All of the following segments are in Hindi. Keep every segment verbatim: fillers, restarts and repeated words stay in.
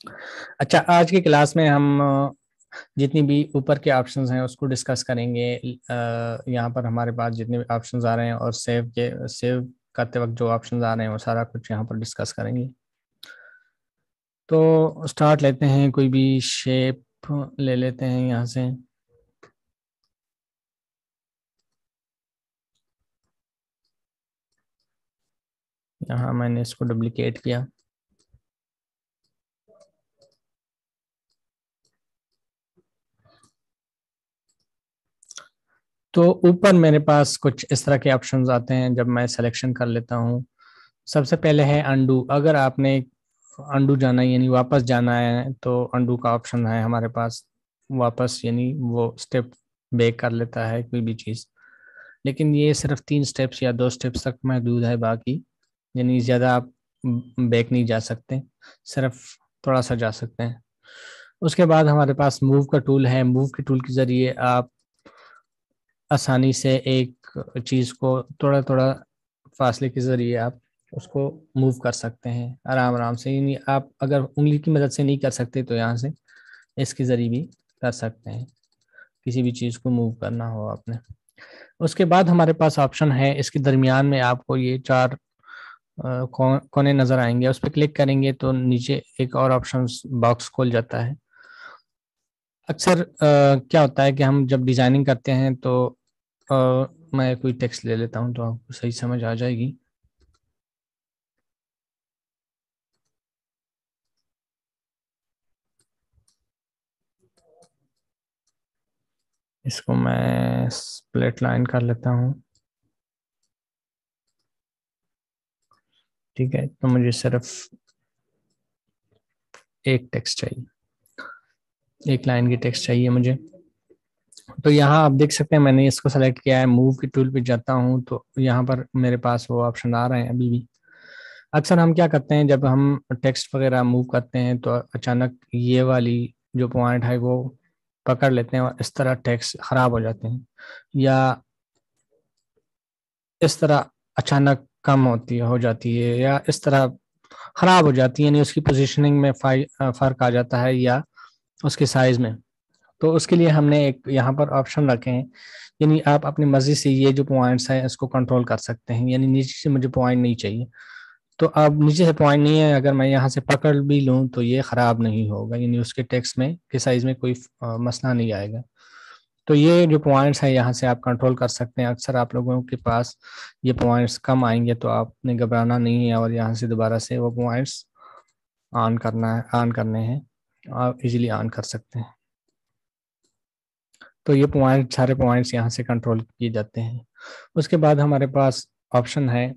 अच्छा, आज की क्लास में हम अ, जितनी भी ऊपर के ऑप्शंस हैं उसको डिस्कस करेंगे। अ, यहाँ पर हमारे पास जितने भी ऑप्शंस आ रहे हैं और सेव के सेव करते वक्त जो ऑप्शंस आ रहे हैं वो सारा कुछ यहाँ पर डिस्कस करेंगे। तो स्टार्ट लेते हैं, कोई भी शेप ले लेते हैं यहाँ से। यहाँ मैंने इसको डुप्लीकेट किया। तो ऊपर मेरे पास कुछ इस तरह के ऑप्शंस आते हैं जब मैं सिलेक्शन कर लेता हूँ। सबसे पहले है अंडू। अगर आपने अंडू जाना है यानी वापस जाना है तो अंडू का ऑप्शन है हमारे पास। वापस यानी वो स्टेप बैक कर लेता है कोई भी चीज़। लेकिन ये सिर्फ तीन स्टेप्स या दो स्टेप्स तक महदूद है, बाकी यानी ज़्यादा आप बैक नहीं जा सकते, सिर्फ थोड़ा सा जा सकते हैं। उसके बाद हमारे पास मूव का टूल है। मूव के टूल के ज़रिए आप आसानी से एक चीज़ को थोड़ा थोड़ा फासले के ज़रिए आप उसको मूव कर सकते हैं आराम आराम से। यानी आप अगर उंगली की मदद से नहीं कर सकते तो यहाँ से इसके ज़रिए भी कर सकते हैं, किसी भी चीज़ को मूव करना हो आपने। उसके बाद हमारे पास ऑप्शन है, इसके दरमियान में आपको ये चार अ, कौ, कोने नज़र आएंगे। उस पर क्लिक करेंगे तो नीचे एक और ऑप्शन बॉक्स खोल जाता है। अक्सर अ, क्या होता है कि हम जब डिज़ाइनिंग करते हैं तो अ, मैं कोई टेक्स्ट ले लेता हूँ तो आपको सही समझ आ जाएगी। इसको मैं स्प्लिट लाइन कर लेता हूँ। ठीक है, तो मुझे सिर्फ एक टेक्स्ट चाहिए, एक लाइन की टेक्स्ट चाहिए मुझे। तो यहाँ आप देख सकते हैं मैंने इसको सेलेक्ट किया है। मूव की टूल पे जाता हूँ तो यहाँ पर मेरे पास वो ऑप्शन आ रहे हैं अभी भी। अक्सर हम क्या करते हैं जब हम टेक्स्ट वगैरह मूव करते हैं तो अचानक ये वाली जो पॉइंट है वो पकड़ लेते हैं और इस तरह टेक्स्ट खराब हो जाते हैं, या इस तरह अचानक कम होती है हो जाती है, या इस तरह खराब हो जाती है, यानी उसकी पोजीशनिंग में फर्क आ जाता है या उसके साइज में। तो उसके लिए हमने एक यहाँ पर ऑप्शन रखे हैं, यानी आप अपनी मर्जी से ये जो पॉइंट्स हैं इसको कंट्रोल कर सकते हैं। यानी नीचे से मुझे पॉइंट नहीं चाहिए तो अब नीचे से पॉइंट नहीं है, अगर मैं यहाँ से पकड़ भी लूँ तो ये खराब नहीं होगा, यानी उसके टेक्स्ट में के साइज में कोई अ, मसला नहीं आएगा। तो ये जो पॉइंट्स है यहाँ से आप कंट्रोल कर सकते हैं। अक्सर आप लोगों के पास ये पॉइंट्स कम आएंगे तो आपने घबराना नहीं है और यहाँ से दोबारा से वो पॉइंट्स ऑन करना है ऑन करने हैं, आप इजीली ऑन कर सकते हैं। तो ये पॉइंट सारे पॉइंट्स यहाँ से कंट्रोल किए जाते हैं। उसके बाद हमारे पास ऑप्शन है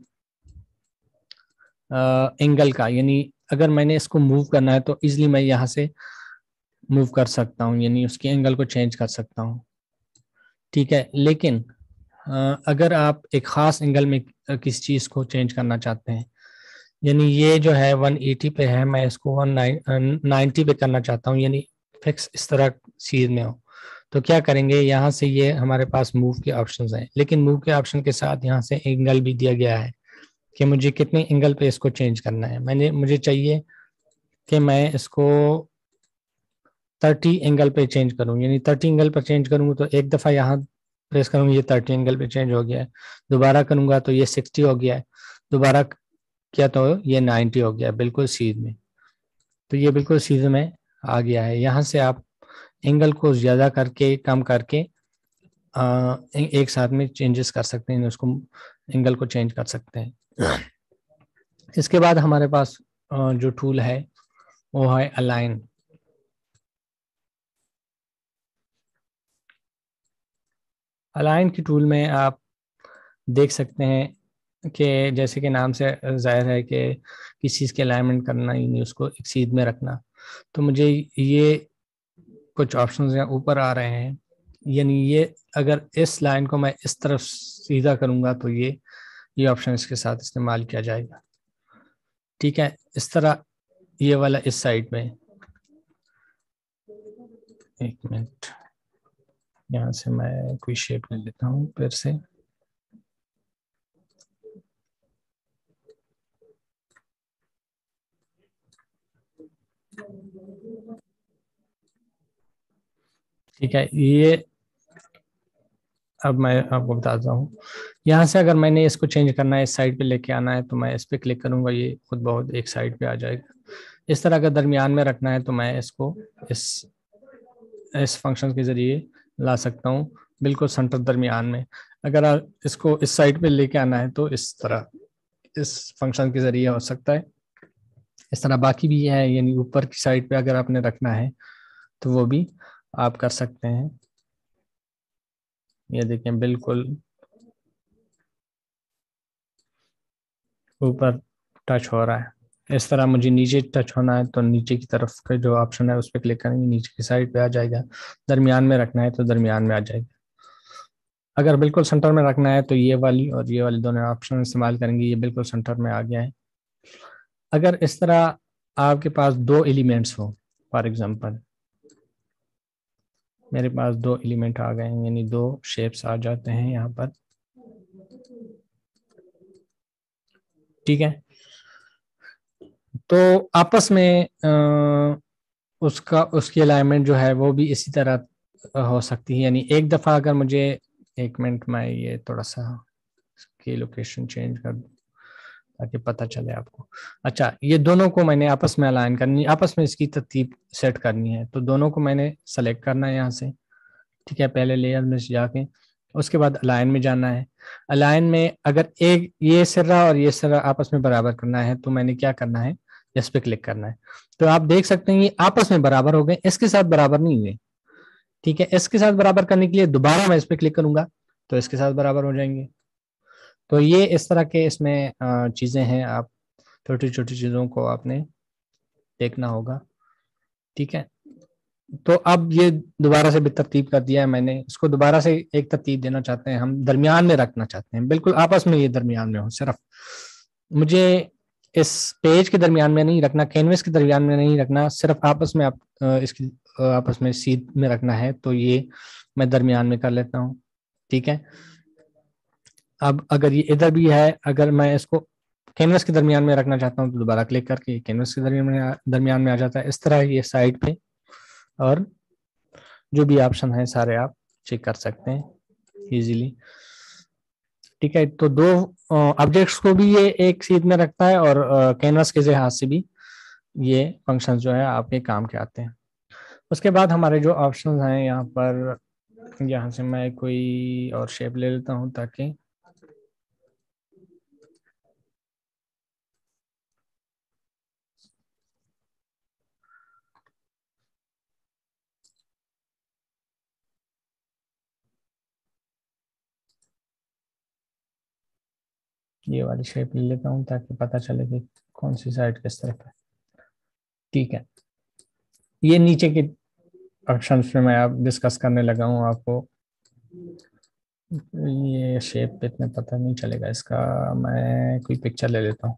एंगल का, यानी अगर मैंने इसको मूव करना है तो इजीली मैं यहाँ से मूव कर सकता हूँ, यानी उसके एंगल को चेंज कर सकता हूँ। ठीक है, लेकिन अ, अगर आप एक ख़ास एंगल में किसी चीज़ को चेंज करना चाहते हैं, यानी ये जो है वन एटी पे है, मैं इसको वन नाइन्टी पे करना चाहता हूँ, यानी फिक्स इस तरह चीज़ में हो, तो क्या करेंगे, यहाँ से ये हमारे पास मूव के ऑप्शंस हैं, लेकिन मूव के ऑप्शन के साथ यहाँ से एंगल भी दिया गया है कि मुझे कितने एंगल पे इसको चेंज करना है। मैंने मुझे चाहिए कि मैं इसको थर्टी एंगल पे चेंज करूँ, यानी थर्टी एंगल पर चेंज करूँगा तो एक दफ़ा यहाँ प्रेस करूँगा ये थर्टी एंगल पे चेंज हो गया है, दोबारा करूँगा तो ये सिक्सटी हो गया है, दोबारा किया तो ये नाइन्टी हो गया, बिल्कुल सीध में। तो ये बिल्कुल सीध में आ गया है। यहाँ से आप एंगल को ज़्यादा करके कम करके आ, एक साथ में चेंजेस कर सकते हैं, उसको एंगल को चेंज कर सकते हैं। इसके बाद हमारे पास जो टूल है वो है अलाइन। अलाइन की टूल में आप देख सकते हैं कि जैसे कि नाम से जाहिर है कि किस चीज़ के अलाइनमेंट करना, यानी उसको एक सीध में रखना। तो मुझे ये कुछ ऑप्शंस यहाँ ऊपर आ रहे हैं, यानी ये अगर इस लाइन को मैं इस तरफ सीधा करूँगा तो ये ये ऑप्शन इसके साथ इस्तेमाल किया जाएगा। ठीक है, इस तरह ये वाला इस साइड में। एक मिनट, यहाँ से मैं कोई शेप ले लेता हूँ फिर से। ठीक है, ये अब मैं आपको बताता हूँ। यहाँ से अगर मैंने इसको चेंज करना है, इस साइड पे लेके आना है, तो मैं इस पे क्लिक करूंगा, ये खुद बहुत एक साइड पे आ जाएगा। इस तरह अगर दरमियान में रखना है तो मैं इसको इस इस फंक्शन के जरिए ला सकता हूँ, बिल्कुल सेंटर दरमियान में। अगर आप इसको इस साइड पे लेके आना है तो इस तरह इस फंक्शन के जरिए हो सकता है। इस तरह बाकी भी है, यानी ऊपर की साइड पे अगर आपने रखना है तो वो भी आप कर सकते हैं। ये देखें, बिल्कुल ऊपर टच हो रहा है। इस तरह मुझे नीचे टच होना है तो नीचे की तरफ का जो ऑप्शन है उस पर क्लिक करेंगे, नीचे की साइड पे आ जाएगा। दरमियान में रखना है तो दरमियान में आ जाएगा। अगर बिल्कुल सेंटर में रखना है तो ये वाली और ये वाली दोनों ऑप्शन इस्तेमाल करेंगे, ये बिल्कुल सेंटर में आ गया है। अगर इस तरह आपके पास दो एलिमेंट्स हो, फॉर एग्जांपल मेरे पास दो एलिमेंट आ गए हैं, यानी दो शेप्स आ जाते हैं यहाँ पर। ठीक है, तो आपस में अ, उसका उसकी अलाइनमेंट जो है वो भी इसी तरह हो सकती है। यानी एक दफ़ा अगर मुझे, एक मिनट में ये थोड़ा सा इसकी लोकेशन चेंज कर दूं ताकि पता चले आपको। अच्छा, ये दोनों को मैंने आपस में अलाइन करनी, आपस में इसकी तरतीब सेट करनी है, तो दोनों को मैंने सेलेक्ट करना है यहाँ से। ठीक है, पहले लेयर में जाके उसके बाद अलाइन में जाना है। अलाइन में अगर एक ये सिरा और ये सिरा आपस में बराबर करना है तो मैंने क्या करना है, इस पे क्लिक करना है। तो आप देख सकते हैं ये आपस में बराबर हो गए, इसके साथ बराबर नहीं हुए। ठीक है, इसके साथ बराबर करने के लिए दोबारा मैं इस पे क्लिक करूंगा तो इसके साथ बराबर हो जाएंगे। तो ये इस तरह के इसमें अ, चीजें हैं, आप छोटी छोटी चीजों को आपने देखना होगा। ठीक है, तो अब ये दोबारा से तरतीब कर दिया है मैंने, इसको दोबारा से एक तरतीब देना चाहते हैं, हम दरमियान में रखना चाहते हैं, बिल्कुल आपस में ये दरमियान में हो। सिर्फ मुझे इस पेज के दरमियान में नहीं रखना, कैनवस के दरमियान में नहीं रखना, सिर्फ आपस में आप अ, इसकी अ, आपस में सीध में रखना है, तो ये मैं दरमियान में कर लेता हूँ। ठीक है, अब अगर ये इधर भी है, अगर मैं इसको कैनवस के दरमियान में रखना चाहता हूँ तो दोबारा क्लिक करके कैनवस के दरमियान में दरमियान में आ जाता है। इस तरह ये साइड पे और जो भी ऑप्शन है सारे आप चेक कर सकते हैं इजीली। ठीक है, तो दो ऑब्जेक्ट्स को भी ये एक सीध में रखता है और कैनवस के लिहाज से भी ये फंक्शन जो है आपके काम के आते हैं। उसके बाद हमारे जो ऑप्शन हैं यहाँ पर, यहाँ से मैं कोई और शेप ले लेता हूँ ताकि ये वाली शेप ले लेता हूँ ताकि पता चले कि कौन सी साइड किस तरफ है। ठीक है, ये नीचे के ऑप्शंस में मैं आप डिस्कस करने लगा हूँ आपको। ये शेप इतने पता नहीं चलेगा इसका, मैं कोई पिक्चर ले लेता हूँ।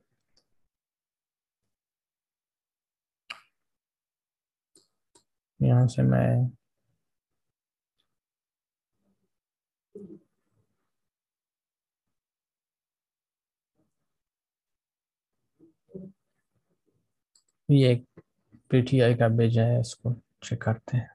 यहाँ से मैं ये एक पीटीआई का भेजा है, इसको चेक करते हैं।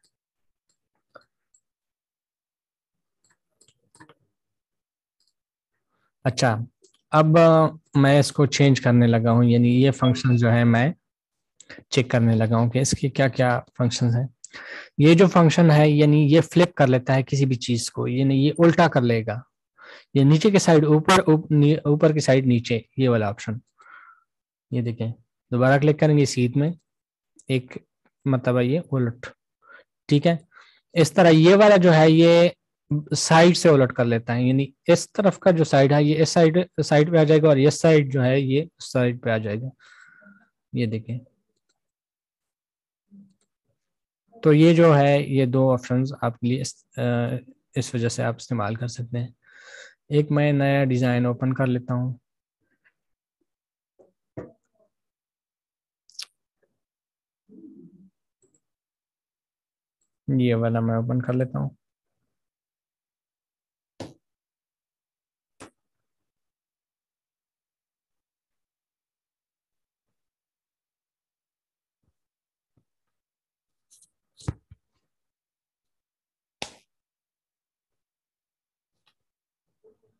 अच्छा, अब अ, मैं इसको चेंज करने लगा हूँ, यानी ये फंक्शन जो है मैं चेक करने लगा हूँ कि इसके क्या क्या फंक्शन है। ये जो फंक्शन है यानी ये फ्लिप कर लेता है किसी भी चीज को, यानी ये उल्टा कर लेगा। ये नीचे के साइड ऊपर, ऊपर की साइड नीचे, ये वाला ऑप्शन, ये देखें, दोबारा क्लिक करेंगे सीध में, एक मतलब है ये उलट। ठीक है, इस तरह ये वाला जो है ये साइड से उलट कर लेता है, यानी इस तरफ का जो साइड है ये इस साइड साइड पे आ जाएगा और ये साइड जो है ये साइड पे आ जाएगा। ये देखें, तो ये जो है ये दो ऑप्शंस आपके लिए इस, अ, इस वजह से आप इस्तेमाल कर सकते हैं। एक मैं नया डिज़ाइन ओपन कर लेता हूँ। ये वाला मैं ओपन कर लेता हूँ।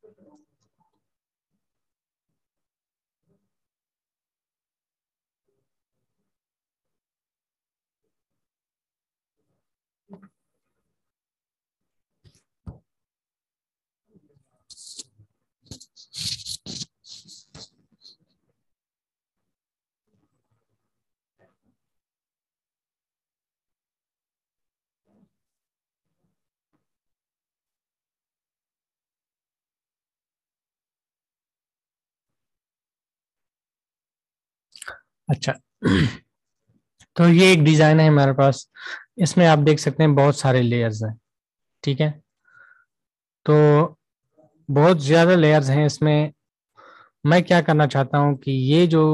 अच्छा, तो ये एक डिजाइन है हमारे पास। इसमें आप देख सकते हैं बहुत सारे लेयर्स हैं। ठीक है, तो बहुत ज्यादा लेयर्स हैं इसमें। मैं क्या करना चाहता हूं कि ये जो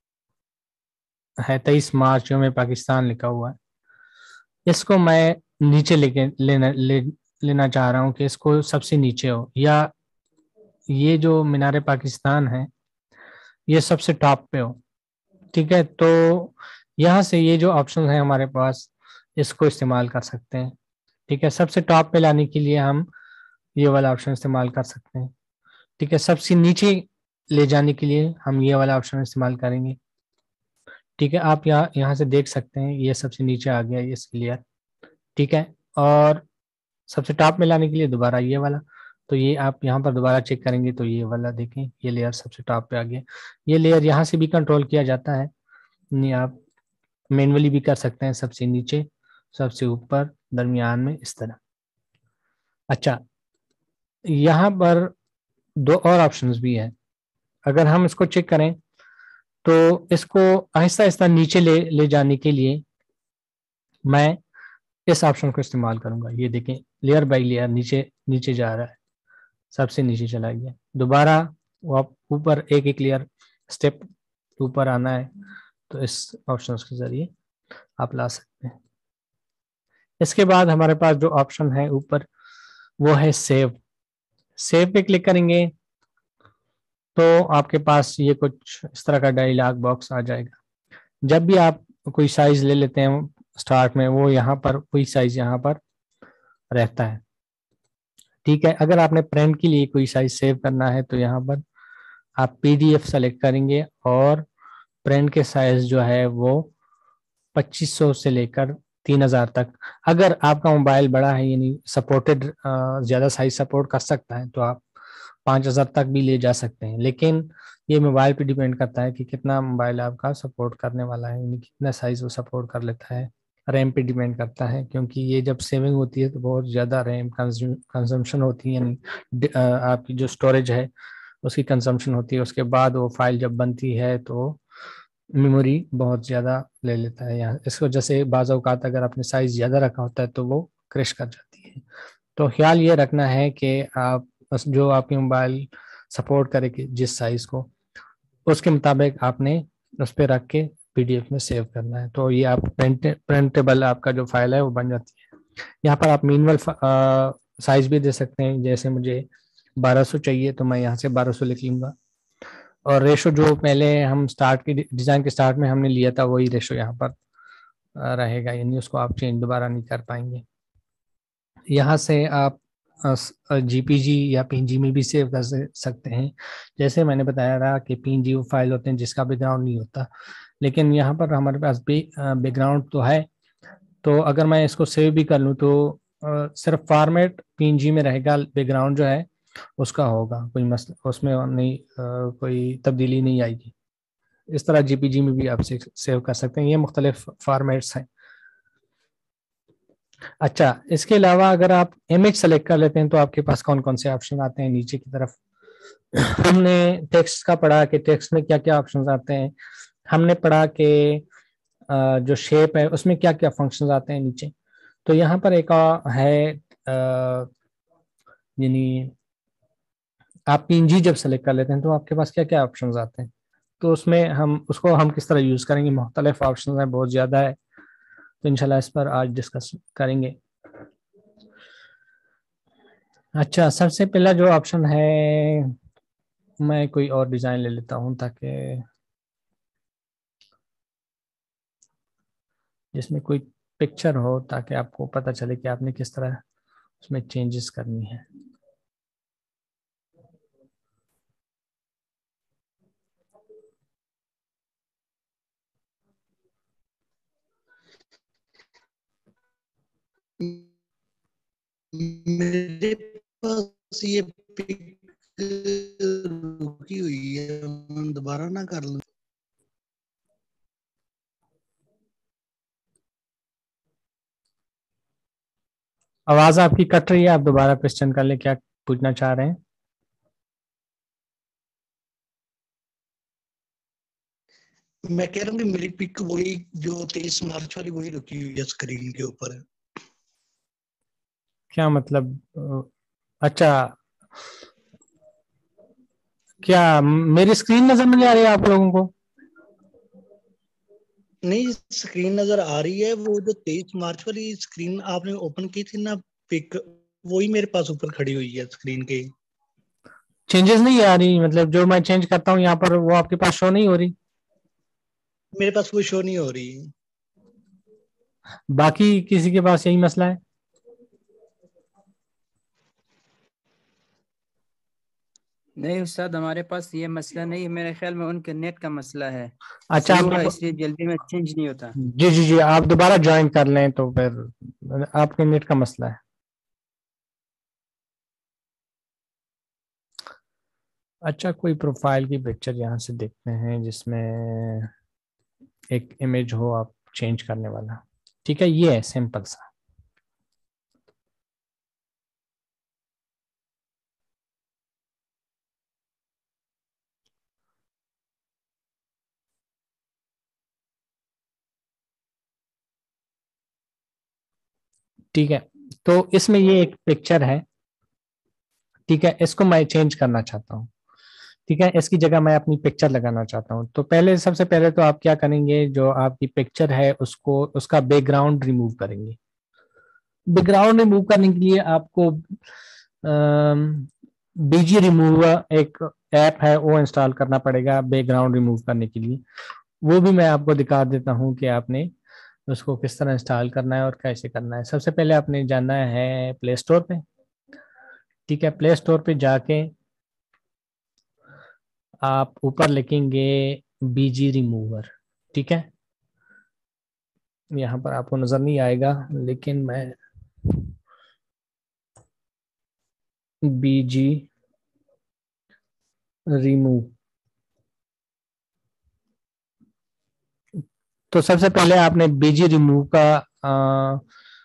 है तेईस मार्च जो में पाकिस्तान लिखा हुआ है, इसको मैं नीचे लेके लेना ले, लेना चाह रहा हूं कि इसको सबसे नीचे हो, या ये जो मीनार पाकिस्तान है ये सबसे टॉप पे हो। ठीक है, तो यहाँ से ये जो ऑप्शन है हमारे पास, इसको इस्तेमाल कर सकते हैं। ठीक है, सबसे टॉप पे लाने के लिए हम ये वाला ऑप्शन इस्तेमाल कर सकते हैं। ठीक है, सबसे नीचे ले जाने के लिए हम ये वाला ऑप्शन इस्तेमाल करेंगे। ठीक है, आप यहाँ यहाँ से देख सकते हैं ये सबसे नीचे आ गया ये लेयर। ठीक है, और सबसे टॉप में लाने के लिए दोबारा ये वाला। तो ये आप यहाँ पर दोबारा चेक करेंगे तो ये वाला देखें, ये लेयर सबसे टॉप पे आ गया। ये लेयर यहाँ से भी कंट्रोल किया जाता है, नहीं आप मैनुअली भी कर सकते हैं, सबसे नीचे, सबसे ऊपर, दरमियान में, इस तरह। अच्छा, यहाँ पर दो और ऑप्शंस भी हैं। अगर हम इसको चेक करें तो इसको आहिस्ता आहिस्ता नीचे ले ले जाने के लिए मैं इस ऑप्शन को इस्तेमाल करूंगा। ये देखें, लेयर बाय लेयर नीचे नीचे जा रहा है, सबसे नीचे चला गया। दोबारा वो आप ऊपर एक एक लेयर स्टेप ऊपर आना है तो इस ऑप्शन के जरिए आप ला सकते हैं। इसके बाद हमारे पास जो ऑप्शन है ऊपर वो है सेव। सेव पे क्लिक करेंगे तो आपके पास ये कुछ इस तरह का डायलॉग बॉक्स आ जाएगा। जब भी आप कोई साइज ले लेते हैं स्टार्ट में, वो यहाँ पर कोई साइज यहाँ पर रहता है। ठीक है, अगर आपने प्रिंट के लिए कोई साइज सेव करना है तो यहाँ पर आप पीडीएफ सेलेक्ट करेंगे और प्रिंट के साइज जो है वो पच्चीस सौ से लेकर तीन हज़ार तक। अगर आपका मोबाइल बड़ा है, यानी सपोर्टेड ज़्यादा साइज सपोर्ट कर सकता है, तो आप पाँच हज़ार तक भी ले जा सकते हैं। लेकिन ये मोबाइल पे डिपेंड करता है कि कितना मोबाइल आपका सपोर्ट करने वाला है, यानी कितना साइज वो सपोर्ट कर लेता है। रैम पे डिपेंड करता है, क्योंकि ये जब सेविंग होती है तो बहुत ज़्यादा रैम कंजम्पशन होती है, यानी अ, आपकी जो स्टोरेज है उसकी कंजम्पशन होती है। उसके बाद वो फाइल जब बनती है तो मेमोरी बहुत ज़्यादा ले लेता है। यहाँ इस वजह से बाज़ औक़ात अगर आपने साइज़ ज़्यादा रखा होता है तो वो क्रैश कर जाती है। तो ख्याल ये रखना है कि आप बस जो आपकी मोबाइल सपोर्ट करे कि जिस साइज़ को, उसके मुताबिक आपने उस पर रख के पीडीएफ में सेव करना है। तो ये आप प्रिंट प्रिंटेबल आपका जो फाइल है वो बन जाती है। यहाँ पर आप मिनिमल साइज भी दे सकते हैं, जैसे मुझे बारह सौ चाहिए तो मैं यहाँ से बारह सौ लिख लूँगा। और रेशो जो पहले हम स्टार्ट की डिज़ाइन के स्टार्ट में हमने लिया था वही रेशो यहाँ पर रहेगा, यानी उसको आप चेंज दोबारा नहीं कर पाएंगे। यहाँ से आप जीपीजी या पीएनजी में भी सेव कर सकते हैं। जैसे मैंने बताया था कि पीएनजी वो फाइल होते हैं जिसका बैकग्राउंड नहीं होता, लेकिन यहाँ पर हमारे पास बैकग्राउंड तो है। तो अगर मैं इसको सेव भी कर लूँ तो अ, सिर्फ फॉर्मेट पीएनजी में रहेगा, बैकग्राउंड जो है उसका होगा, कोई मसला उसमें नहीं, अ, कोई तब्दीली नहीं आएगी। इस तरह जीपीजी में भी आप सेव कर सकते हैं, ये मुख्तलिफ फॉर्मेट्स हैं। अच्छा, इसके अलावा अगर आप इमेज सेलेक्ट कर लेते हैं तो आपके पास कौन कौन से ऑप्शन आते हैं नीचे की तरफ। हमने टेक्स्ट का पढ़ा कि टेक्स्ट में क्या क्या ऑप्शंस आते हैं। हमने पढ़ा कि अ, जो शेप है उसमें क्या क्या फंक्शंस आते हैं नीचे। तो यहाँ पर एक और है, अ, यानी आप पीएनजी जब सेलेक्ट कर लेते हैं तो आपके पास क्या क्या ऑप्शंस आते हैं। तो उसमें हम उसको हम किस तरह यूज़ करेंगे, मुख्तलिफ ऑप्शन है, बहुत ज़्यादा है। तो इंशाल्लाह इस पर आज डिस्कस करेंगे। अच्छा, सबसे पहला जो ऑप्शन है, मैं कोई और डिज़ाइन ले लेता हूँ ताकि जिसमें कोई पिक्चर हो, ताकि आपको पता चले कि आपने किस तरह उसमें चेंजेस करनी है। मेरे पास ये पिक रुकी हुई है, मैं दोबारा ना कर लूं? आवाज आपकी कट रही है, आप दोबारा क्वेश्चन कर ले, क्या पूछना चाह रहे हैं? मैं कह रहा हूँ कि मेरी पिक वही जो तेईस मार्च वाली वही रुकी हुई है स्क्रीन के ऊपर है। क्या मतलब? अ, अच्छा, क्या मेरी स्क्रीन नजर नहीं आ रही है आप लोगों को? नहीं, स्क्रीन नजर आ रही है, वो जो तेईस मार्च वाली स्क्रीन आपने ओपन की थी ना, पिक वही मेरे पास ऊपर खड़ी हुई है स्क्रीन के। चेंजेस नहीं आ रही, मतलब जो मैं चेंज करता हूँ यहाँ पर वो आपके पास शो नहीं हो रही? मेरे पास वो शो नहीं हो रही। बाकी किसी के पास यही मसला है? नहीं उस्ताद, हमारे पास ये मसला नहीं है, मेरे ख्याल में उनके नेट का मसला है। अच्छा, स्लो आप है इसलिए जल्दी में चेंज नहीं होता। जी जी जी, आप दोबारा ज्वाइन कर लें तो फिर आपके नेट का मसला है। अच्छा, कोई प्रोफाइल की पिक्चर यहाँ से देखते हैं जिसमें एक इमेज हो आप चेंज करने वाला। ठीक है, ये है सिंपल सा। ठीक है, तो इसमें ये एक पिक्चर है। ठीक है, इसको मैं चेंज करना चाहता हूँ। ठीक है, इसकी जगह मैं अपनी पिक्चर लगाना चाहता हूँ। तो पहले, सबसे पहले तो आप क्या करेंगे, जो आपकी पिक्चर है उसको, उसका बैकग्राउंड रिमूव करेंगे। बैकग्राउंड रिमूव करने के लिए आपको बीजी रिमूवर एक ऐप है वो इंस्टॉल करना पड़ेगा बैकग्राउंड रिमूव करने के लिए। वो भी मैं आपको दिखा देता हूँ कि आपने उसको किस तरह इंस्टॉल करना है और कैसे करना है। सबसे पहले आपने जाना है प्ले स्टोर पे। ठीक है, प्ले स्टोर पे जाके आप ऊपर लिखेंगे बीजी रिमूवर। ठीक है, यहाँ पर आपको नजर नहीं आएगा लेकिन मैं बीजी रिमूव, तो सबसे पहले आपने बीजी रिमूव का आ,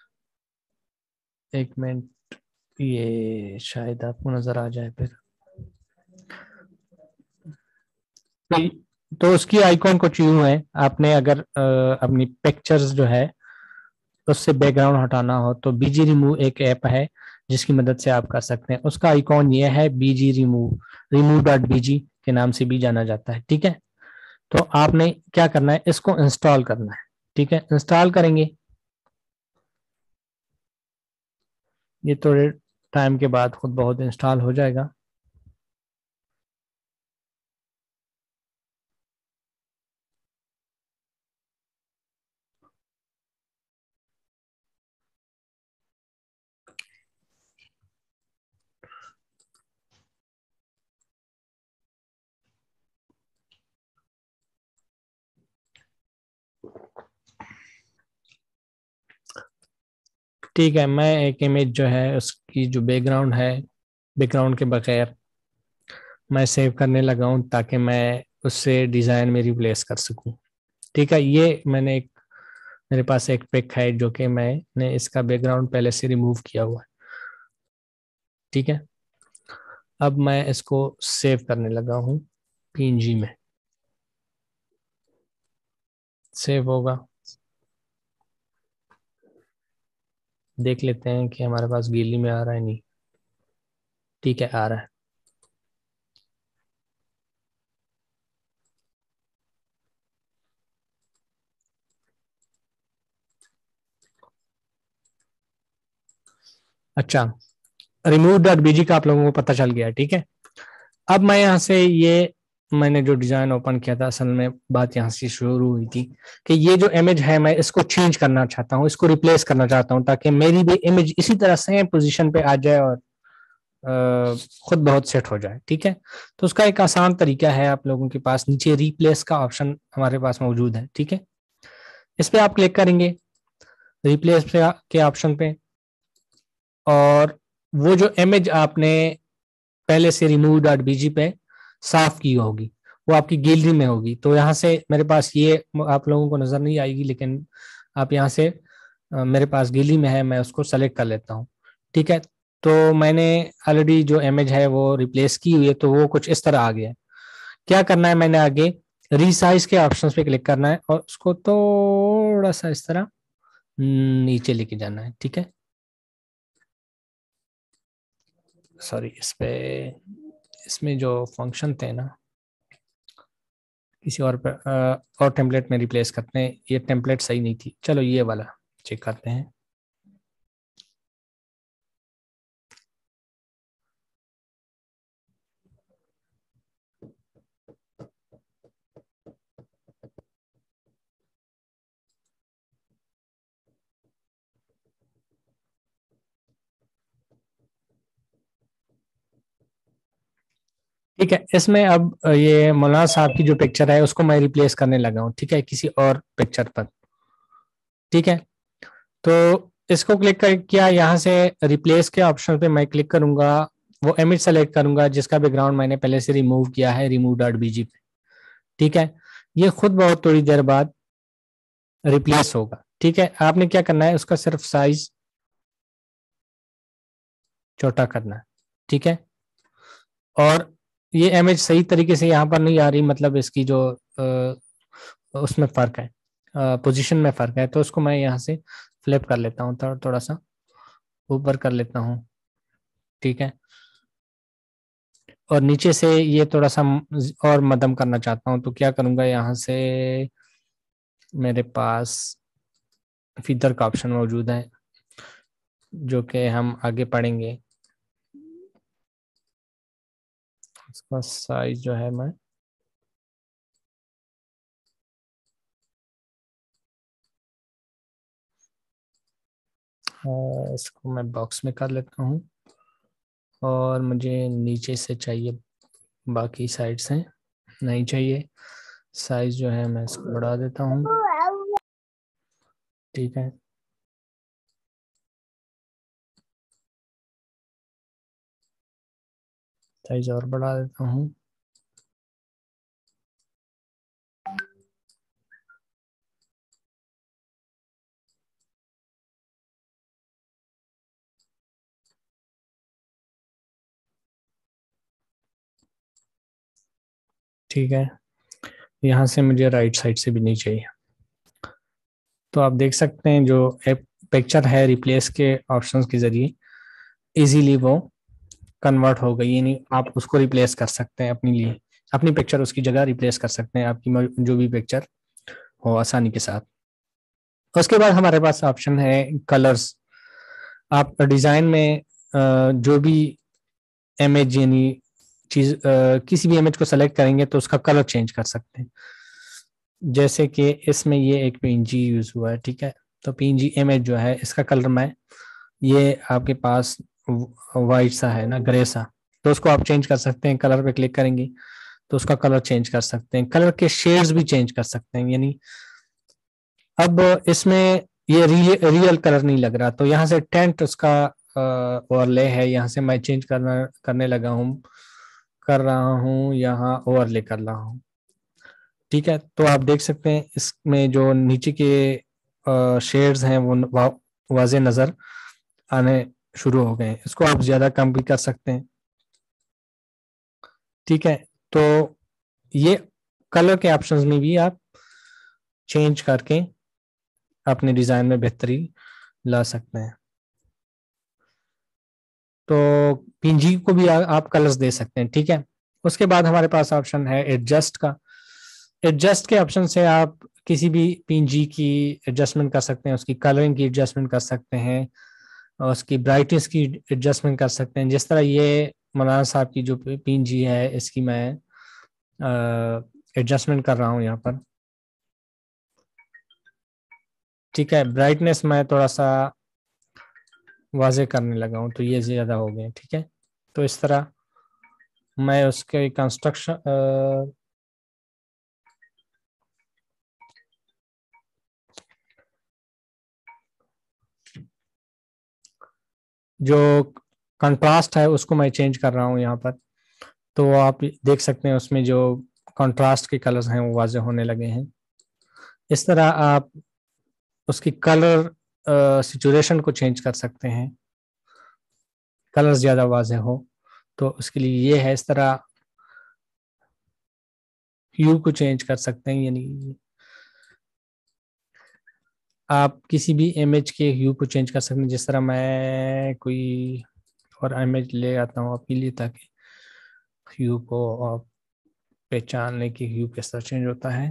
एक मिनट, ये शायद आपको नजर आ जाए फिर। तो, तो उसकी आइकॉन कुछ यूं है, आपने अगर आ, अपनी पिक्चर्स जो है उससे बैकग्राउंड हटाना हो तो बीजी रिमूव एक ऐप है जिसकी मदद से आप कर सकते हैं। उसका आइकॉन ये है BG remove, remove dot BG के नाम से भी जाना जाता है। ठीक है, तो आपने क्या करना है, इसको इंस्टॉल करना है। ठीक है, इंस्टॉल करेंगे, ये थोड़े टाइम के बाद खुद बहुत इंस्टॉल हो जाएगा। ठीक है, मैं एक इमेज जो है उसकी जो बैकग्राउंड है, बैकग्राउंड के बगैर मैं सेव करने लगा हूं ताकि मैं उससे डिजाइन में रिप्लेस कर सकूं। ठीक है, ये मैंने एक, मेरे पास एक पिक है जो कि मैंने इसका बैकग्राउंड पहले से रिमूव किया हुआ है। ठीक है, अब मैं इसको सेव करने लगा हूं पीएनजी में। सेव होगा, देख लेते हैं कि हमारे पास गैलरी में आ रहा है नहीं। ठीक है, आ रहा है। अच्छा, रिमूव डॉट बीजी का आप लोगों को पता चल गया। ठीक है, अब मैं यहाँ से, ये मैंने जो डिजाइन ओपन किया था, असल में बात यहाँ से शुरू हुई थी कि ये जो इमेज है मैं इसको चेंज करना चाहता हूँ, इसको रिप्लेस करना चाहता हूँ ताकि मेरी भी इमेज इसी तरह सेम पोजीशन पे आ जाए और अ, खुद बहुत सेट हो जाए। ठीक है, तो उसका एक आसान तरीका है, आप लोगों के पास नीचे रिप्लेस का ऑप्शन हमारे पास मौजूद है। ठीक है, इस पे आप क्लिक करेंगे रिप्लेस के ऑप्शन पे। और वो जो इमेज आपने पहले से रिमूव डॉट बीजी पे साफ की होगी वो आपकी गैलरी में होगी। तो यहाँ से मेरे पास ये आप लोगों को नजर नहीं आएगी, लेकिन आप यहाँ से मेरे पास गैलरी में है, मैं उसको सेलेक्ट कर लेता हूँ। ठीक है, तो मैंने ऑलरेडी जो इमेज है वो रिप्लेस की हुई है, तो वो कुछ इस तरह आ गया है। क्या करना है, मैंने आगे रीसाइज के ऑप्शंस पे क्लिक करना है और उसको थोड़ा सा इस तरह नीचे लेके जाना है। ठीक है, सॉरी, इस पे इसमें जो फंक्शन थे ना किसी और पे और टेम्पलेट में रिप्लेस करते हैं। ये टेम्पलेट सही नहीं थी, चलो ये वाला चेक करते हैं। ठीक है, इसमें अब ये मौलाना साहब की जो पिक्चर है उसको मैं रिप्लेस करने लगा हूँ। ठीक है, किसी और पिक्चर पर। ठीक है, तो इसको क्लिक कर किया, यहाँ से रिप्लेस के ऑप्शन पे मैं क्लिक करूंगा, वो इमेज सेलेक्ट करूंगा जिसका बैकग्राउंड मैंने पहले से रिमूव किया है रिमूव डॉट बीजी पे। ठीक है, ये खुद बहुत थोड़ी देर बाद रिप्लेस होगा। ठीक है, आपने क्या करना है, उसका सिर्फ साइज छोटा करना है। ठीक है, और ये इमेज सही तरीके से यहाँ पर नहीं आ रही, मतलब इसकी जो आ, उसमें फर्क है, पोजीशन में फर्क है, तो उसको मैं यहाँ से फ्लिप कर लेता हूँ, थोड़ा थोड़ा सा ऊपर कर लेता हूँ। ठीक है, और नीचे से ये थोड़ा सा और मध्यम करना चाहता हूँ, तो क्या करूँगा, यहाँ से मेरे पास फीदर का ऑप्शन मौजूद है जो कि हम आगे पढ़ेंगे। इसका साइज जो है मैं इसको मैं बॉक्स में कर लेता हूँ, और मुझे नीचे से चाहिए, बाकी साइड से नहीं चाहिए। साइज जो है मैं इसको बढ़ा देता हूँ। ठीक है, साइज और बढ़ा देता हूँ। ठीक है, यहाँ से मुझे राइट साइड से भी नहीं चाहिए। तो आप देख सकते हैं जो पिक्चर है रिप्लेस के ऑप्शंस के जरिए इजीली वो कन्वर्ट हो गई, यानी आप उसको रिप्लेस कर सकते हैं अपने लिए, अपनी पिक्चर उसकी जगह रिप्लेस कर सकते हैं, आपकी जो भी पिक्चर हो आसानी के साथ। उसके बाद हमारे पास ऑप्शन है कलर्स। आप डिजाइन में जो भी इमेज यानी चीज किसी भी इमेज को सेलेक्ट करेंगे तो उसका कलर चेंज कर सकते हैं। जैसे कि इसमें ये एक पीएनजी यूज हुआ है। ठीक है, तो पीएनजी इमेज जो है इसका कलर मैं, ये आपके पास वाइट सा है ना, ग्रे सा, तो उसको आप चेंज कर सकते हैं। कलर पे क्लिक करेंगे तो उसका कलर चेंज कर सकते हैं, कलर के शेड्स भी चेंज कर सकते हैं। यानी अब इसमें ये रियल रियल कलर नहीं लग रहा, तो यहाँ से टेंट उसका ओवरले है, यहाँ से मैं चेंज करना करने लगा हूँ, कर रहा हूँ, यहाँ ओवरले कर रहा हूँ। ठीक है, तो आप देख सकते हैं इसमें जो नीचे के शेड्स हैं वो वा, वाजे नजर आने शुरू हो गए। इसको आप ज्यादा कम भी कर सकते हैं। ठीक है, तो ये कलर के ऑप्शंस में भी आप चेंज करके अपने डिजाइन में बेहतरी ला सकते हैं। तो पीएनजी को भी आ, आप कलर्स दे सकते हैं। ठीक है, उसके बाद हमारे पास ऑप्शन है एडजस्ट का। एडजस्ट के ऑप्शन से आप किसी भी पीएनजी की एडजस्टमेंट कर सकते हैं, उसकी कलरिंग की एडजस्टमेंट कर सकते हैं, और उसकी ब्राइटनेस की एडजस्टमेंट कर सकते हैं। जिस तरह ये मौलाना साहब की जो पीएनजी है इसकी मैं एडजस्टमेंट कर रहा हूँ यहाँ पर। ठीक है, ब्राइटनेस मैं थोड़ा सा वाजे करने लगा हूँ, तो ये ज्यादा हो गए। ठीक है, तो इस तरह मैं उसके कंस्ट्रक्शन जो कंट्रास्ट है उसको मैं चेंज कर रहा हूँ यहाँ पर, तो आप देख सकते हैं उसमें जो कंट्रास्ट के कलर्स हैं वो वाज़े होने लगे हैं। इस तरह आप उसकी कलर सिचुएशन को चेंज कर सकते हैं, कलर्स ज़्यादा वाज़े हो तो उसके लिए ये है। इस तरह ह्यू को चेंज कर सकते हैं, यानी आप किसी भी इमेज के ह्यू को चेंज कर सकते हैं। जिस तरह मैं कोई और इमेज ले आता हूँ आपके लिए, ताकि ह्यू को आप पहचान लें कि ह्यू किस तरह चेंज होता है।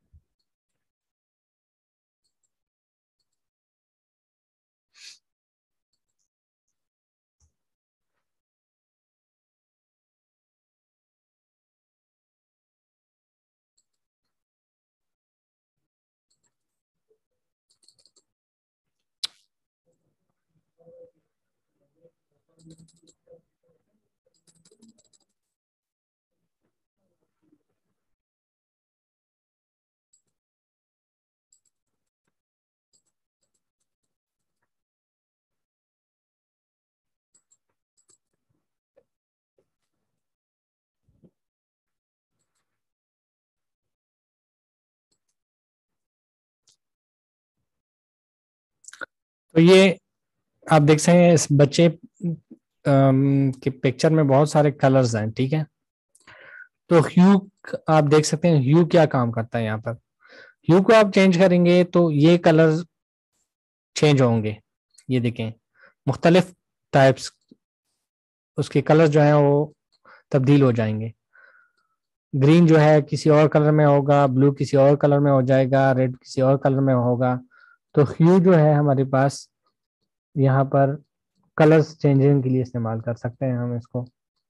तो ये आप देख सकते हैं इस बच्चे के पिक्चर में बहुत सारे कलर्स हैं, ठीक है। तो ह्यू आप देख सकते हैं ह्यू क्या काम करता है यहाँ पर। ह्यू को आप चेंज करेंगे तो ये कलर चेंज होंगे, ये देखें मुख्तलिफ टाइप्स, उसके कलर जो है वो तब्दील हो जाएंगे। ग्रीन जो है किसी और कलर में होगा, ब्लू किसी और कलर में हो जाएगा, रेड किसी और कलर में होगा। तो ह्यू जो है हमारे पास यहाँ पर कलर्स चेंजिंग के लिए इस्तेमाल कर सकते हैं हम इसको,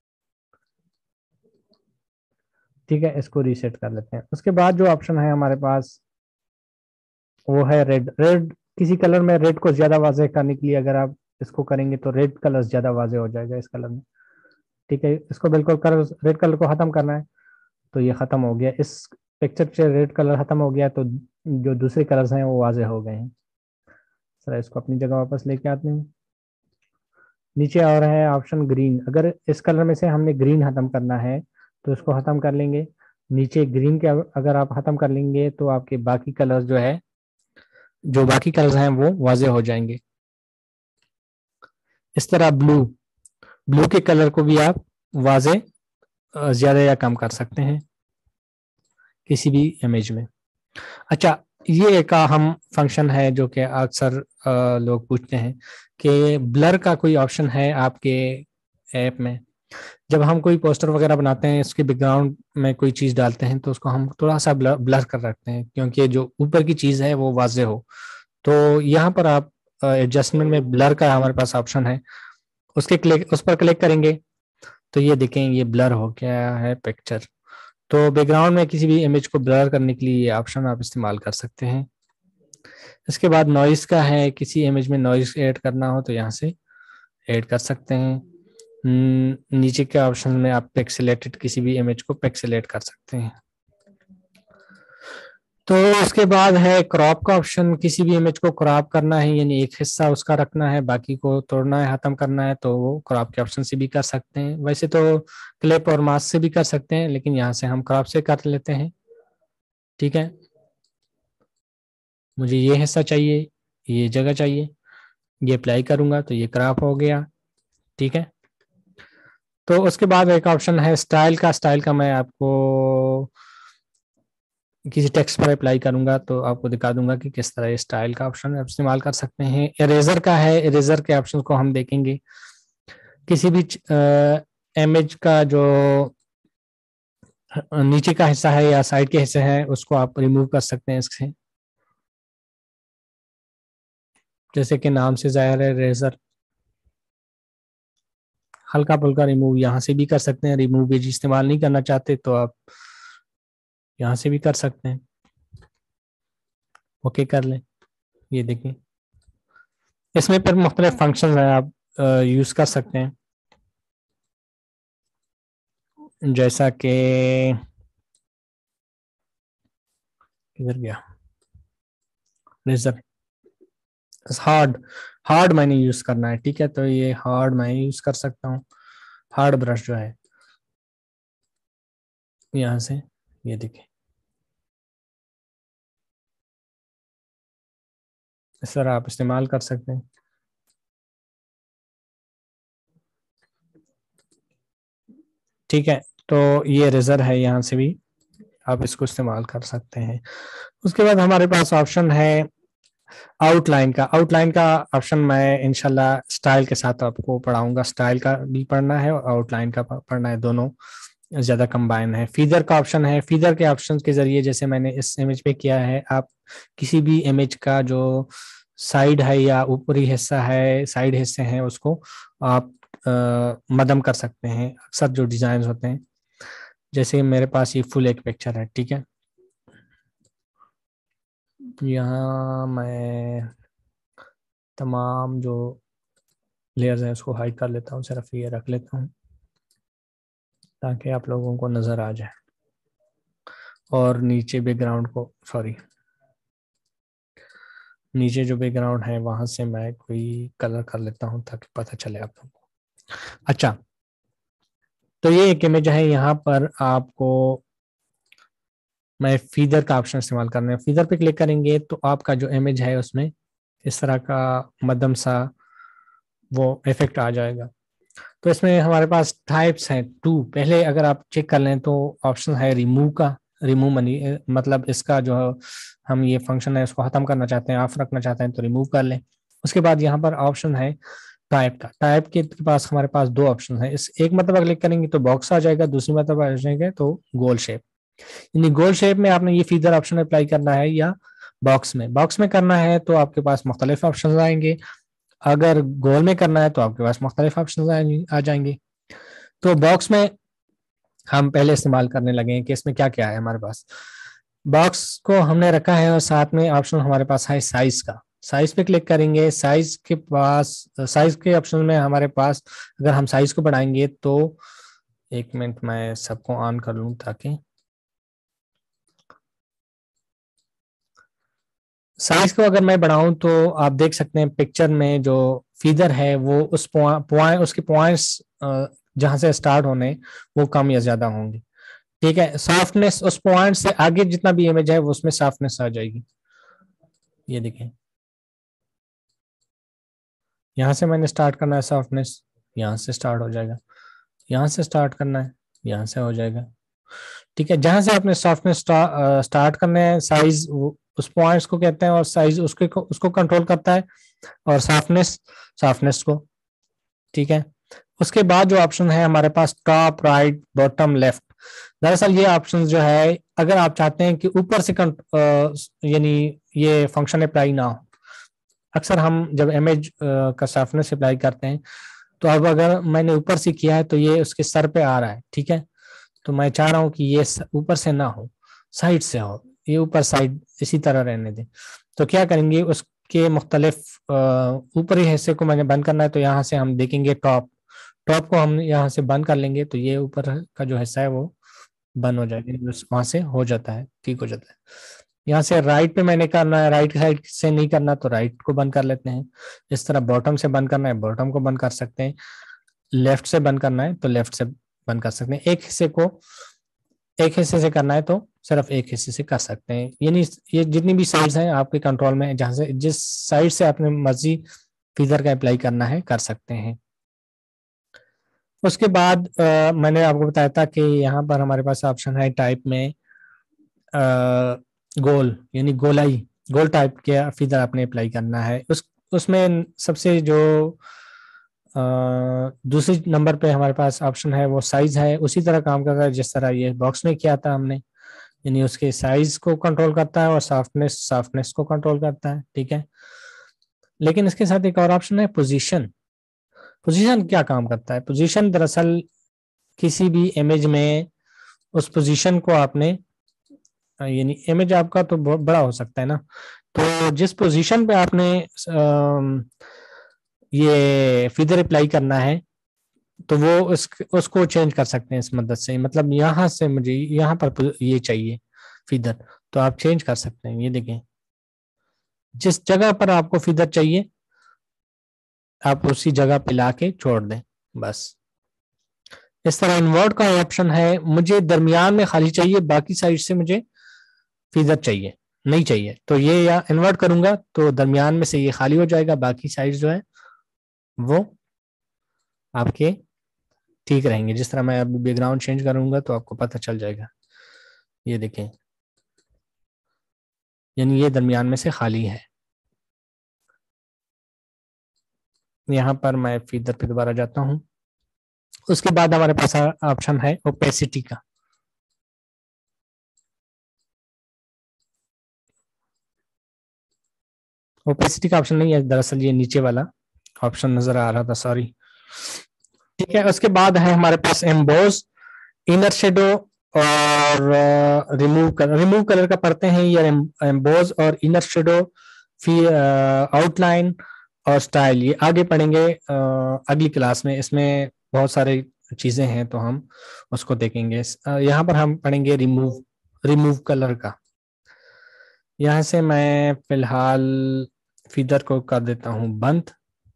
ठीक है। इसको रीसेट कर लेते हैं। उसके बाद जो ऑप्शन है हमारे पास वो है रेड। रेड किसी कलर में रेड को ज्यादा वाज़ेह करने के लिए अगर आप इसको करेंगे तो रेड कलर ज्यादा वाज़ेह हो जाएगा इस कलर में, ठीक है। इसको बिल्कुल कलर रेड कलर को खत्म करना है, तो ये खत्म हो गया। इस पिक्चर से रेड कलर खत्म हो गया, तो जो दूसरे कलर्स हैं वो वाज़ेह हो गए हैं। सर इसको अपनी जगह वापस लेके आते हैं। नीचे और है ऑप्शन ग्रीन। अगर इस कलर में से हमने ग्रीन खत्म करना है तो इसको खत्म कर लेंगे। नीचे ग्रीन के अगर आप खत्म कर लेंगे तो आपके बाकी कलर्स जो है जो बाकी कलर्स हैं वो वाज़ेह हो जाएंगे। इस तरह ब्लू ब्लू के कलर को भी आप वाज़ेह ज्यादा या कम कर सकते हैं किसी भी इमेज में। अच्छा, ये एक अहम फंक्शन है जो कि अक्सर लोग पूछते हैं कि ब्लर का कोई ऑप्शन है आपके ऐप में। जब हम कोई पोस्टर वगैरह बनाते हैं, इसके बैकग्राउंड में कोई चीज़ डालते हैं तो उसको हम थोड़ा सा ब्लर, ब्लर कर रखते हैं, क्योंकि जो ऊपर की चीज़ है वो वाज़ेह हो। तो यहाँ पर आप एडजस्टमेंट में ब्लर का हमारे पास ऑप्शन है, उसके क्लिक उस पर क्लिक करेंगे तो ये देखें ये ब्लर हो गया है पिक्चर। तो बैकग्राउंड में किसी भी इमेज को ब्लर करने के लिए ये ऑप्शन आप इस्तेमाल कर सकते हैं। इसके बाद नॉइस का है, किसी इमेज में नॉइस ऐड करना हो तो यहाँ से ऐड कर सकते हैं। नीचे के ऑप्शन में आप पिक्सेलेटेड किसी भी इमेज को पिक्सेलेट कर सकते हैं। तो उसके बाद है क्रॉप का ऑप्शन। किसी भी इमेज को क्रॉप करना है, यानी एक हिस्सा उसका रखना है, बाकी को तोड़ना है, खत्म करना है, तो वो क्रॉप के ऑप्शन से भी कर सकते हैं। वैसे तो क्लिप और मास्क से भी कर सकते हैं, लेकिन यहाँ से हम क्रॉप से कर लेते हैं, ठीक है। मुझे ये हिस्सा चाहिए, ये जगह चाहिए, ये अप्लाई करूंगा तो ये क्रॉप हो गया, ठीक है। तो उसके बाद एक ऑप्शन है स्टाइल का। स्टाइल का मैं आपको किसी टेक्स्ट पर अप्लाई करूंगा तो आपको दिखा दूंगा कि किस तरह स्टाइल का ऑप्शन आप इस्तेमाल कर सकते हैं। इरेजर का है, इरेजर के ऑप्शन को हम देखेंगे। किसी भी इमेज का जो नीचे का हिस्सा है या साइड के हिस्से हैं उसको आप रिमूव कर सकते हैं इससे, जैसे कि नाम से जाहिर है इरेजर। हल्का फुल्का रिमूव यहाँ से भी कर सकते हैं। रिमूव पेज इस्तेमाल नहीं करना चाहते तो आप यहाँ से भी कर सकते हैं। ओके कर लें। ये देखिए इसमें पर मुख्तलिफ फंक्शन है, आप यूज कर सकते हैं, जैसा कि किधर गया रेजर। हार्ड हार्ड मैंने यूज करना है, ठीक है। तो ये हार्ड मैं यूज कर सकता हूँ, हार्ड ब्रश जो है यहाँ से, ये देखिए इस तरह आप इस्तेमाल कर सकते हैं। ठीक है, तो ये रेजर है, यहाँ से भी आप इसको इस्तेमाल कर सकते हैं। उसके बाद हमारे पास ऑप्शन है आउटलाइन का। आउटलाइन का ऑप्शन मैं इंशाल्लाह स्टाइल के साथ आपको पढ़ाऊंगा, स्टाइल का भी पढ़ना है और आउटलाइन का पढ़ना है, दोनों ज्यादा कंबाइन है। फीदर का ऑप्शन है, फीदर के ऑप्शन के जरिए जैसे मैंने इस इमेज पे किया है, आप किसी भी इमेज का जो साइड है या ऊपरी हिस्सा है, साइड हिस्से हैं, उसको आप आ, मदम कर सकते हैं। अक्सर जो डिजाइन होते हैं, जैसे मेरे पास ये फुल एक पिक्चर है, ठीक है। यहाँ मैं तमाम जो लेयर्स हैं उसको हाइड कर लेता हूँ, सिर्फ ये रख लेता हूँ ताकि आप लोगों को नजर आ जाए। और नीचे बैकग्राउंड को, सॉरी, नीचे जो बैकग्राउंड है वहां से मैं कोई कलर कर लेता हूँ ताकि पता चले आप लोगों को। अच्छा, तो ये एक इमेज है, यहाँ पर आपको मैं फीदर का ऑप्शन इस्तेमाल करना है। फीदर पे क्लिक करेंगे तो आपका जो इमेज है उसमें इस तरह का मध्यम सा वो इफेक्ट आ जाएगा। तो इसमें हमारे पास टाइप्स हैं टू। पहले अगर आप चेक कर लें तो ऑप्शन है रिमूव का, रिमूव मनी, मतलब इसका जो हम ये फंक्शन है उसको खत्म करना चाहते हैं, ऑफ रखना चाहते हैं तो रिमूव कर लें। उसके बाद यहाँ पर ऑप्शन है टाइप का। टाइप के पास हमारे पास दो ऑप्शन है, इस एक मतलब क्लिक करेंगे तो बॉक्स आ जाएगा, दूसरी मतलब आ जाएगा तो गोल शेप। यानी गोल शेप में आपने ये फीदर ऑप्शन अप्लाई करना है या बॉक्स में। बॉक्स में करना है तो आपके पास मुख्तलिफ ऑप्शन आएंगे, अगर गोल में करना है तो आपके पास मुख्तलिफ ऑप्शन आ जाएंगे। तो बॉक्स में हम पहले इस्तेमाल करने लगे हैं कि इसमें क्या क्या है हमारे पास। बॉक्स को हमने रखा है और साथ में ऑप्शन हमारे पास है साइज का। साइज पे क्लिक करेंगे, साइज के पास, साइज के ऑप्शन में हमारे पास अगर हम साइज को बढ़ाएंगे तो, एक मिनट मैं सबको ऑन कर लूं ताकि साइज को अगर मैं बढ़ाऊं तो आप देख सकते हैं पिक्चर में जो फीदर है वो उस पॉइंट, उसके पॉइंट्स जहां से स्टार्ट होने वो कम या ज्यादा होंगे, ठीक है। सॉफ्टनेस उस पॉइंट से आगे जितना भी इमेज है वो उसमें सॉफ्टनेस आ जाएगी। ये देखें, यहां से मैंने स्टार्ट करना है सॉफ्टनेस, यहां से स्टार्ट हो जाएगा, यहां से स्टार्ट करना है, यहां से हो जाएगा, ठीक है। जहां से आपने सॉफ्टनेस स्टार्ट करना है, साइज उस पॉइंट्स को कहते हैं और साइज उसके उसको कंट्रोल करता है, और सॉफ्टनेस सॉफ्टनेस को, ठीक है। उसके बाद जो ऑप्शन है हमारे पास टॉप, राइट, बॉटम, लेफ्ट। दरअसल ये ऑप्शन जो है अगर आप चाहते हैं कि ऊपर से यानी ये फंक्शन अप्लाई ना हो, अक्सर हम जब इमेज का सॉफ्टनेस अप्लाई करते हैं तो अब अगर मैंने ऊपर से किया है तो ये उसके सर पे आ रहा है, ठीक है। तो मैं चाह रहा हूं कि ये ऊपर से ना हो, साइड से हो, ये ऊपर साइड इसी तरह रहने दें। तो क्या करेंगे, उसके मुख्तलिफ ऊपरी हिस्से को मैंने बंद करना है तो यहाँ से हम देखेंगे टॉप, टॉप को हम यहाँ से बंद कर लेंगे तो ये ऊपर का जो हिस्सा है वो बंद हो जाएगा, वहां से हो जाता है, ठीक हो जाता है। यहाँ से राइट पे मैंने करना है, राइट साइड से नहीं करना तो राइट को बंद कर लेते हैं। इस तरह बॉटम से बंद करना है, बॉटम को बंद कर सकते हैं। लेफ्ट से बंद करना है तो लेफ्ट से बंद कर सकते हैं। एक हिस्से को एक हिस्से से करना है तो सिर्फ एक हिस्से से कर सकते हैं। यानी ये जितनी भी साइड्स हैं आपके कंट्रोल में, जहां से जिस साइड से आपने मर्जी फीदर का अप्लाई करना है कर सकते हैं। उसके बाद आ, मैंने आपको बताया था कि यहाँ पर हमारे पास ऑप्शन है टाइप में आ, गोल, यानी गोलाई, गोल टाइप के फीदर आपने अप्लाई करना है। उस उसमें सबसे जो दूसरे नंबर पे हमारे पास ऑप्शन है वो साइज है। उसी तरह काम करता है जिस तरह ये बॉक्स में किया था हमने, यानी उसके साइज को कंट्रोल करता है और सॉफ्टनेस सॉफ्टनेस को कंट्रोल करता है, ठीक है। लेकिन इसके साथ एक और ऑप्शन है पोजीशन। पोजीशन क्या काम करता है? पोजीशन दरअसल किसी भी इमेज में उस पोजीशन को आपने, यानी इमेज आपका तो बहुत बड़ा हो सकता है ना, तो जिस पोजीशन पे आपने ये फीदर अप्लाई करना है तो वो उस उसको चेंज कर सकते हैं इस मदद से। मतलब यहाँ से मुझे यहाँ पर ये चाहिए फीदर तो आप चेंज कर सकते हैं। ये देखें, जिस जगह पर आपको फीदर चाहिए आप उसी जगह पे लाके छोड़ दें बस। इस तरह इन्वर्ट का ऑप्शन है, मुझे दरमियान में खाली चाहिए, बाकी साइड से मुझे फीदर चाहिए नहीं चाहिए, तो ये या इन्वर्ट करूंगा तो दरमियान में से ये खाली हो जाएगा, बाकी साइड जो है वो आपके ठीक रहेंगे। जिस तरह मैं अभी बैकग्राउंड चेंज करूंगा तो आपको पता चल जाएगा, ये देखें, यानी ये दरमियान में से खाली है। यहां पर मैं फीदर पे दोबारा जाता हूं। उसके बाद हमारे पास ऑप्शन है ओपेसिटी का। ओपेसिटी का ऑप्शन नहीं है, दरअसल ये नीचे वाला ऑप्शन नजर आ रहा था, सॉरी। ठीक है, उसके बाद है हमारे पास एम्बोज, इनर शेडो और रिमूव कलर। रिमूव कलर का पढ़ते हैं ये एम्बोज और इनर शेडो, फिर आउटलाइन और स्टाइल, ये आगे पढ़ेंगे अगली क्लास में। इसमें बहुत सारे चीजें हैं तो हम उसको देखेंगे। यहाँ पर हम पढ़ेंगे रिमूव रिमूव कलर का। यहाँ से मैं फिलहाल फीदर को कर देता हूँ बंद,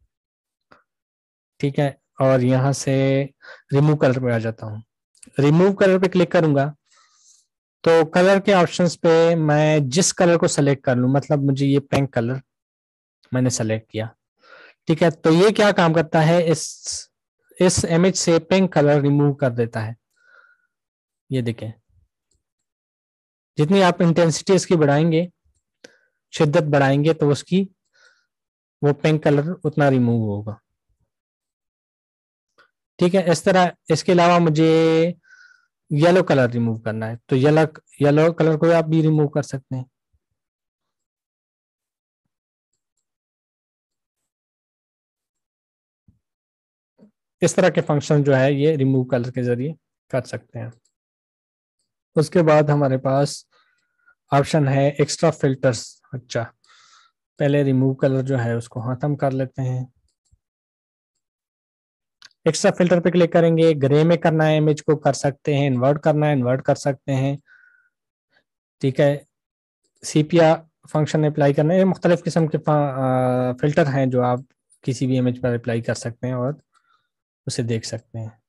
ठीक है, और यहाँ से रिमूव कलर पे आ जाता हूँ। रिमूव कलर पे क्लिक करूंगा तो कलर के ऑप्शंस पे मैं जिस कलर को सेलेक्ट कर लूं, मतलब मुझे ये पिंक कलर मैंने सेलेक्ट किया, ठीक है, तो ये क्या काम करता है, इस इस इमेज से पिंक कलर रिमूव कर देता है। ये देखें, जितनी आप इंटेंसिटी इसकी बढ़ाएंगे, शिद्दत बढ़ाएंगे, तो उसकी वो पिंक कलर उतना रिमूव होगा। ठीक है, इस तरह इसके अलावा मुझे येलो कलर रिमूव करना है तो येलो येलो कलर को आप भी रिमूव कर सकते हैं। इस तरह के फंक्शन जो है ये रिमूव कलर के जरिए कर सकते हैं। उसके बाद हमारे पास ऑप्शन है एक्स्ट्रा फिल्टर्स। अच्छा, पहले रिमूव कलर जो है उसको खत्म कर लेते हैं। एक्स्ट्रा फिल्टर पे क्लिक करेंगे, ग्रे में करना है इमेज को कर सकते हैं, इन्वर्ट करना है इन्वर्ट कर सकते हैं, ठीक है, सीपिया फंक्शन अप्लाई करना है। ये मुख्तलिफ किस्म के फिल्टर हैं जो आप किसी भी इमेज पर अप्लाई कर सकते हैं और उसे देख सकते हैं।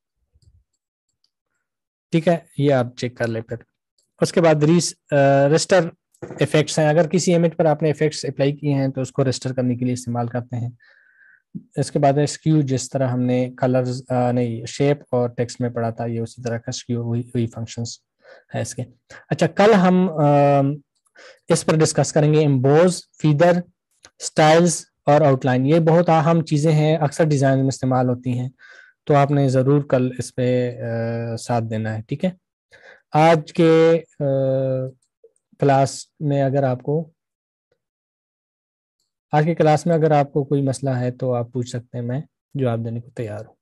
ठीक है, ये आप चेक कर ले। फिर उसके बाद रीस रेस्टर इफेक्ट्स हैं। अगर किसी इमेज पर आपने इफेक्ट्स अप्लाई किए हैं तो उसको रेस्टर करने के लिए इस्तेमाल करते हैं। इसके बाद है स्क्यू, जिस तरह हमने कलर्स नहीं शेप और टेक्स्ट में पढ़ा था, ये उसी तरह का स्क्यू हुई हुई फंक्शंस है इसके। अच्छा, कल हम आ, इस पर डिस्कस करेंगे एम्बोज, फीदर, स्टाइल्स और आउटलाइन। ये बहुत अहम चीजें हैं, अक्सर डिजाइन में इस्तेमाल होती हैं, तो आपने जरूर कल इस पे आ, साथ देना है। ठीक है, आज के क्लास में अगर आपको आज की क्लास में अगर आपको कोई मसला है तो आप पूछ सकते हैं, मैं जवाब देने को तैयार हूँ।